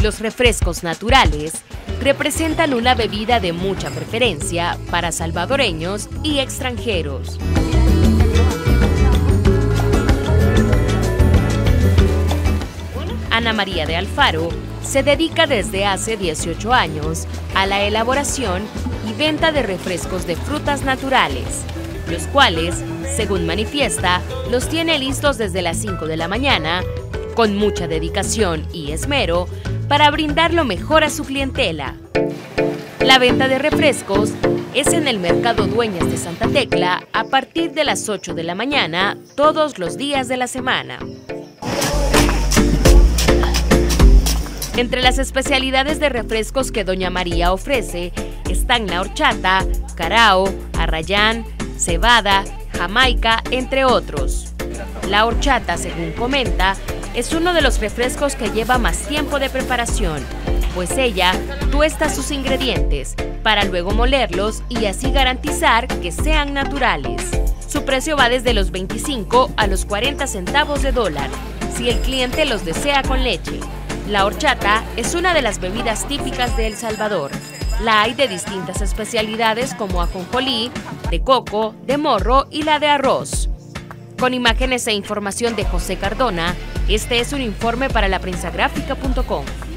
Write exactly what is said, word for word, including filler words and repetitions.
Los refrescos naturales representan una bebida de mucha preferencia para salvadoreños y extranjeros. Ana María de Alfaro se dedica desde hace dieciocho años a la elaboración y venta de refrescos de frutas naturales, los cuales, según manifiesta, los tiene listos desde las cinco de la mañana, con mucha dedicación y esmero, para brindar lo mejor a su clientela. La venta de refrescos es en el Mercado Dueñas de Santa Tecla a partir de las ocho de la mañana todos los días de la semana. Entre las especialidades de refrescos que doña María ofrece están la horchata, carao, arrayán, cebada, jamaica, entre otros. La horchata, según comenta, es uno de los refrescos que lleva más tiempo de preparación, pues ella tuesta sus ingredientes para luego molerlos y así garantizar que sean naturales. Su precio va desde los veinticinco a los cuarenta centavos de dólar, si el cliente los desea con leche. La horchata es una de las bebidas típicas de El Salvador. La hay de distintas especialidades como ajonjolí, de coco, de morro y la de arroz. Con imágenes e información de José Cardona, este es un informe para la prensa gráfica punto com.